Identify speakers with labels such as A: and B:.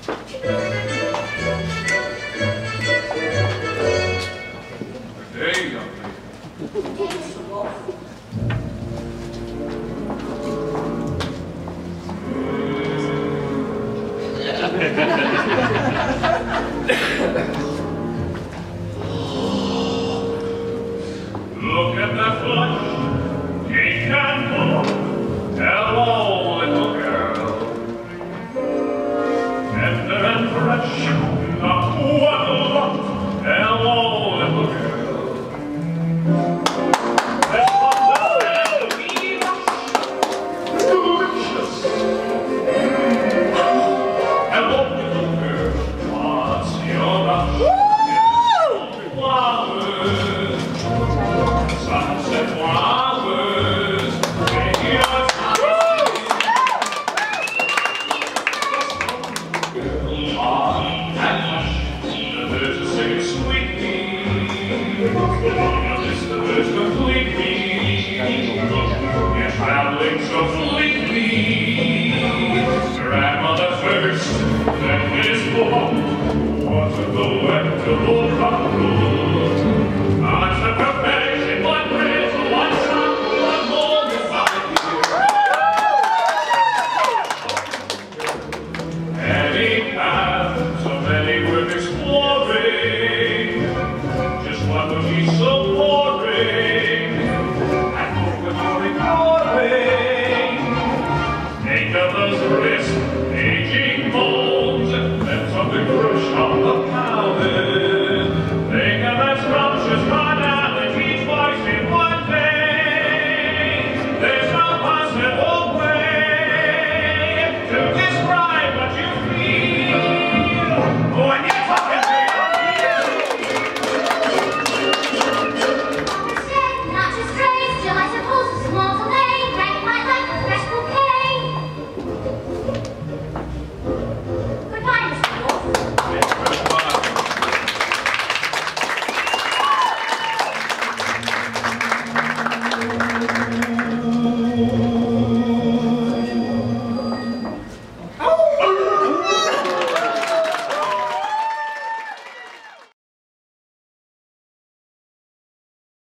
A: Hey, young Look at that flush, pink and blue. Hello, little girl. Tender and fresh, what a lot. Hello, little girl. This one's a wee rush, delicious. Hello, little girl, what's your rush? Flowers, sunset flowers, making us happy. And hush, the birds are singing sweetly. Notice the birds completely. They're traveling so fleetly. Grandmother first, then Miss Bob.